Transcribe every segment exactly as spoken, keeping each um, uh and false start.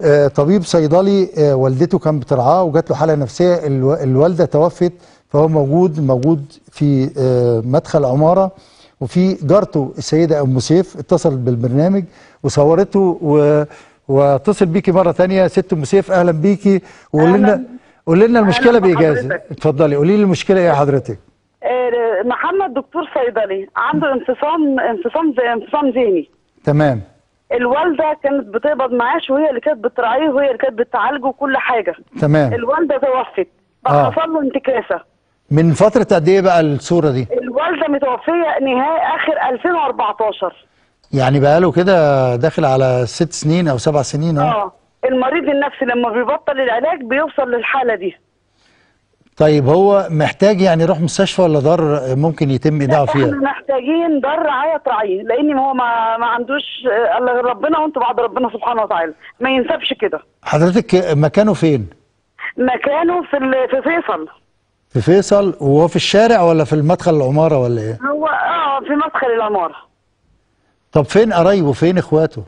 آه طبيب صيدلي آه والدته كان بترعاه وجات له حاله نفسيه، الو الوالده توفت، فهو موجود موجود في آه مدخل عماره، وفي جارته السيده ام سيف اتصلت بالبرنامج وصورته، و واتصل بيكي مره ثانيه ست ام سيف. اهلا بيكي، وقول لنا قولي لنا المشكله بايجاز. اتفضلي قولي لي المشكله ايه حضرتك؟ محمد دكتور صيدلي عنده انفصام انفصام زي انفصام ذهني. تمام. الوالده كانت بتقبض معاش وهي اللي كانت بتراعيه وهي اللي كانت بتعالجه وكل حاجه. تمام. الوالده توفت آه. حصل له انتكاسه. من فتره قد ايه بقى الصوره دي؟ الوالده متوفيه نهايه اخر ألفين وأربعتاشر. يعني بقاله كده داخل على ست سنين او سبع سنين. اه اه المريض النفسي لما بيبطل العلاج بيوصل للحاله دي. طيب هو محتاج يعني يروح مستشفى ولا دار ممكن يتم ايداعه فيها؟ احنا محتاجين دار رعايه تراعيه، لان هو ما ما عندوش الا غير ربنا وانتوا بعد ربنا سبحانه وتعالى، ما ينسبش كده. حضرتك مكانه فين؟ مكانه في في فيصل. في فيصل، وهو في الشارع ولا في المدخل العماره ولا ايه؟ هو اه في مدخل العماره. طب فين قرايبه؟ فين اخواته؟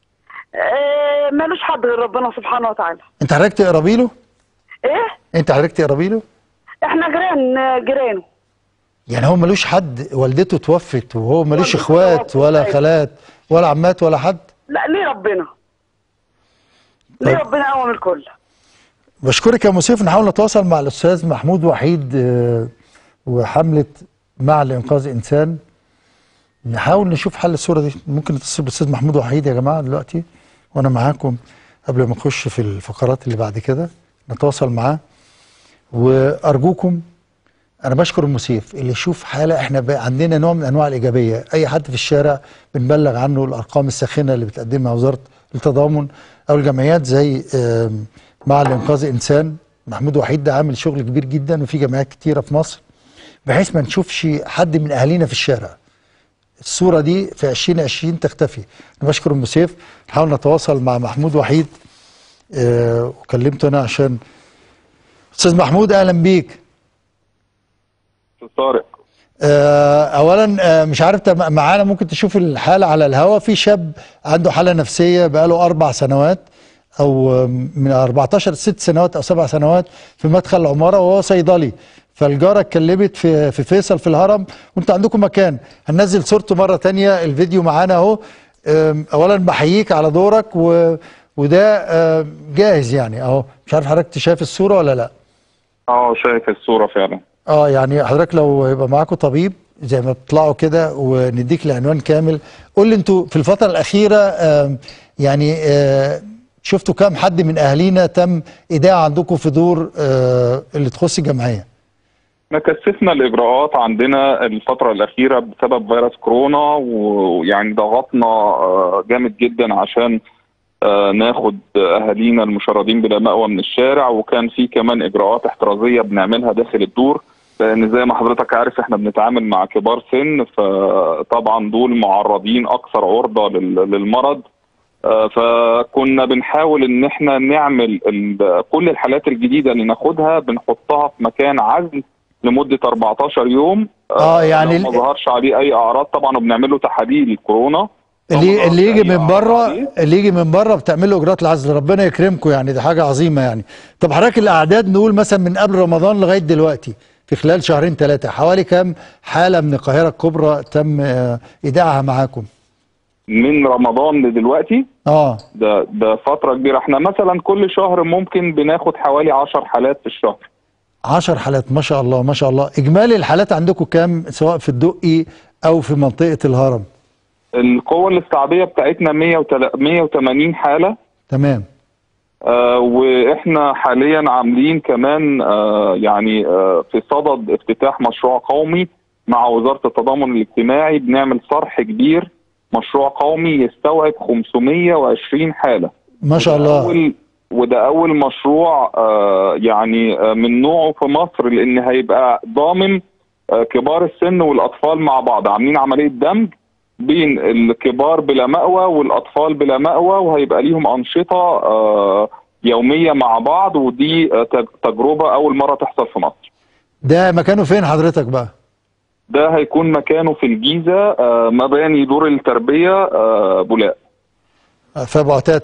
آه مالوش حد غير ربنا سبحانه وتعالى. انت حضرتك تقربي له؟ ايه؟ انت حضرتك تقربي له؟ احنا جيران جيرانه. يعني هو ملوش حد؟ والدته توفت وهو ملوش اخوات ولا خالات ولا عمات ولا حد؟ لا ليه ربنا. ليه ربنا قوم الكل. بشكرك يا ام سيف. نحاول نتواصل مع الاستاذ محمود وحيد وحمله مع لانقاذ انسان، نحاول نشوف حل الصوره دي. ممكن نتصل بالاستاذ محمود وحيد يا جماعه دلوقتي وانا معاكم قبل ما نخش في الفقرات اللي بعد كده، نتواصل معاه. وارجوكم، انا بشكر ام سيف اللي يشوف حاله، احنا عندنا نوع من انواع الايجابيه، اي حد في الشارع بنبلغ عنه الارقام الساخنه اللي بتقدمها وزاره التضامن او الجمعيات زي مع لانقاذ انسان. محمود وحيد ده عامل شغل كبير جدا، وفي جمعيات كتيره في مصر، بحيث ما نشوفش حد من اهالينا في الشارع. الصوره دي في ألفين وعشرين تختفي. انا بشكر ام سيف. نحاول نتواصل مع محمود وحيد. أه وكلمته انا عشان استاذ محمود اهلا بيك. طارق. أه اولا أه مش عارف معانا، ممكن تشوف الحاله على الهواء. في شاب عنده حاله نفسيه بقاله اربع سنوات او من أربعتاشر ست سنوات او سبع سنوات في مدخل العماره، وهو صيدلي. فالجاره اتكلمت في في فيصل في الهرم، وانتوا عندكم مكان. هننزل صورته مره ثانيه، الفيديو معانا اهو. اولا بحييك على دورك، و وده جاهز يعني اهو. مش عارف حضرتك شايف الصوره ولا لا؟ اه شايف الصوره فعلا. اه يعني حضرتك لو يبقى معاكم طبيب زي ما بتطلعوا كده ونديك العنوان كامل. قول لي انتوا في الفتره الاخيره آه يعني آه شفتوا كام حد من اهالينا تم ايداع عندكم في دور آه اللي تخص الجمعيه؟ احنا كثفنا الاجراءات عندنا الفتره الاخيره بسبب فيروس كورونا، ويعني ضغطنا آه جامد جدا عشان آه ناخد اهالينا المشردين بلا مأوى من الشارع، وكان في كمان اجراءات احترازيه بنعملها داخل الدور، لان زي ما حضرتك عارف احنا بنتعامل مع كبار سن، فطبعا دول معرضين اكثر عرضه للمرض. آه فكنا بنحاول ان احنا نعمل كل الحالات الجديده اللي ناخدها بنحطها في مكان عزل لمده أربعتاشر يوم. اه, آه يعني ما ظهرش عليه اي اعراض طبعا، وبنعمل له تحاليل الكورونا. اللي اللي يجي من بره اللي يجي من بره بتعملوا اجراءات العزل. ربنا يكرمكم، يعني دي حاجه عظيمه يعني. طب حضرتك الاعداد نقول مثلا من قبل رمضان لغايه دلوقتي في خلال شهرين ثلاثه حوالي كام حاله من القاهره الكبرى تم ايداعها معاكم؟ من رمضان لدلوقتي اه ده ده فتره كبيره. احنا مثلا كل شهر ممكن بناخد حوالي عشر حالات في الشهر. عشر حالات ما شاء الله ما شاء الله. اجمالي الحالات عندكم كام سواء في الدقي او في منطقه الهرم؟ القوة الاستيعابية بتاعتنا مية وتمانين حالة. تمام. آه واحنا حاليا عاملين كمان آه يعني آه في صدد افتتاح مشروع قومي مع وزارة التضامن الاجتماعي، بنعمل صرح كبير، مشروع قومي يستوعب خمسمية وعشرين حالة ما شاء الله. أول وده أول مشروع آه يعني آه من نوعه في مصر، لأن هيبقى ضامن آه كبار السن والأطفال مع بعض. عاملين عملية دمج بين الكبار بلا مأوى والأطفال بلا مأوى، وهيبقى ليهم أنشطة آه يومية مع بعض، ودي آه تجربة أول مرة تحصل في مصر. ده مكانه فين حضرتك بقى؟ ده هيكون مكانه في الجيزة، آه مباني دور التربية آه بولاق. في أبو عتاتة.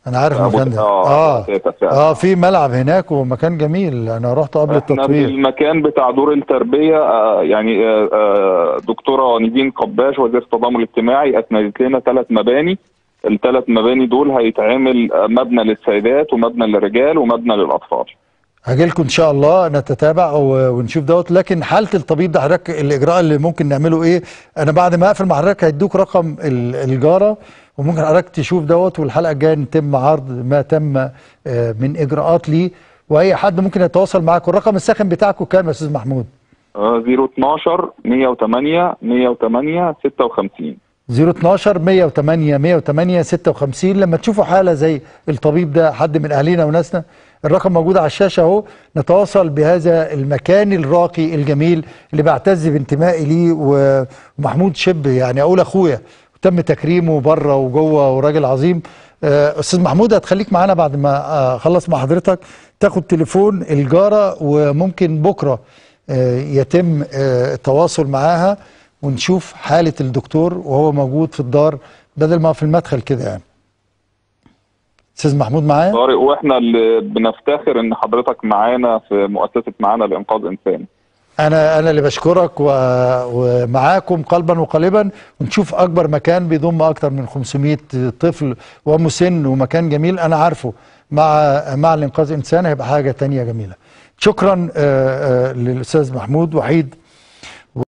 انا عارف أبو- المكان ده. اه اه تاتا فعلا. اه في ملعب هناك ومكان جميل، انا رحت قبل احنا التطوير. المكان بتاع دور التربيه آه يعني آه آه دكتوره نيفين قباش وزيره التضامن الاجتماعي اسندت لنا ثلاث مباني. الثلاث مباني دول هيتعمل آه، مبنى للسيدات ومبنى للرجال ومبنى للاطفال. هاجي لكم ان شاء الله نتتابع و- ونشوف دوت. لكن حاله الطبيب ده حضرتك الاجراء اللي ممكن نعمله ايه؟ انا بعد ما اقفل مع حضرتك هيدوك رقم ال- الجاره، وممكن حضرتك تشوف دوت، والحلقه الجايه نتم عرض ما تم آه، من اجراءات ليه، واي حد ممكن يتواصل معاك. والرقم الساخن بتاعكم كام يا استاذ محمود؟ آه صفر اتناشر مية وتمانية مية وتمانية ستة وخمسين. صفر اتناشر مية وتمانية مية وتمانية ستة وخمسين. لما تشوفوا حاله زي الطبيب ده، حد من اهالينا وناسنا، الرقم موجود على الشاشه اهو. نتواصل بهذا المكان الراقي الجميل اللي بعتز بانتمائي ليه، ومحمود شب يعني اقول اخويا، وتم تكريمه بره وجوه، وراجل عظيم. آه، استاذ محمود هتخليك معانا بعد ما اخلص مع حضرتك، تاخد تليفون الجاره، وممكن بكره آه، يتم آه، التواصل معاها ونشوف حالة الدكتور وهو موجود في الدار بدل ما في المدخل كده يعني. استاذ محمود معايا؟ طارق، واحنا اللي بنفتخر ان حضرتك معانا في مؤسسه معانا لانقاذ انسان. انا انا اللي بشكرك و... ومعاكم قلبا وقالبا، ونشوف اكبر مكان بيضم اكتر من خمسمائة طفل ومسن، ومكان جميل انا عارفه مع مع الانقاذ انسان هيبقى حاجة تانية جميلة. شكرا آه، آه، للاستاذ محمود وحيد